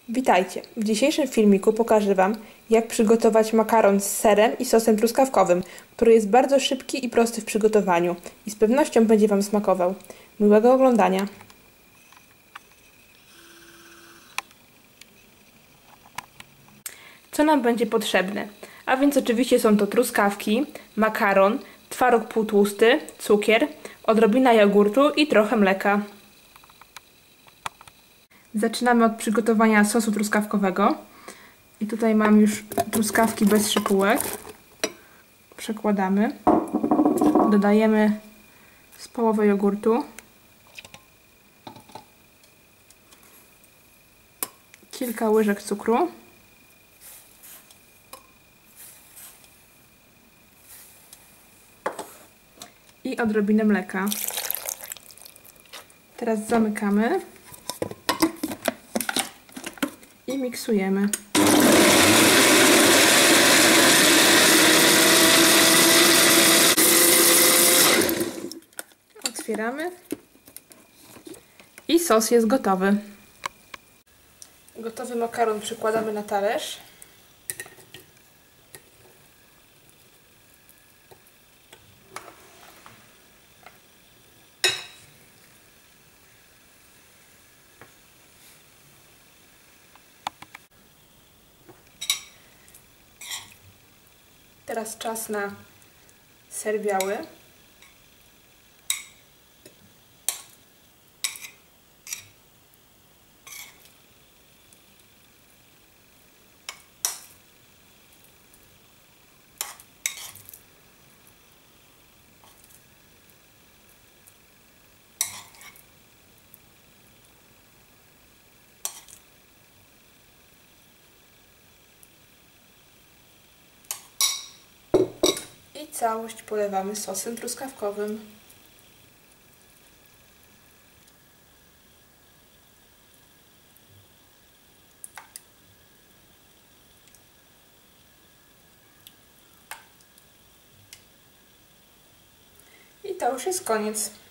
Witajcie! W dzisiejszym filmiku pokażę Wam, jak przygotować makaron z serem i sosem truskawkowym, który jest bardzo szybki i prosty w przygotowaniu i z pewnością będzie Wam smakował. Miłego oglądania! Co nam będzie potrzebne? A więc oczywiście są to truskawki, makaron, twaróg półtłusty, cukier, odrobina jogurtu i trochę mleka. Zaczynamy od przygotowania sosu truskawkowego. I tutaj mam już truskawki bez szypułek. Przekładamy. Dodajemy z połowę jogurtu. Kilka łyżek cukru. I odrobinę mleka. Teraz zamykamy. I miksujemy. Otwieramy. I sos jest gotowy. Gotowy makaron przykładamy na talerz. Teraz czas na ser biały. I całość polewamy sosem truskawkowym. I to już jest koniec.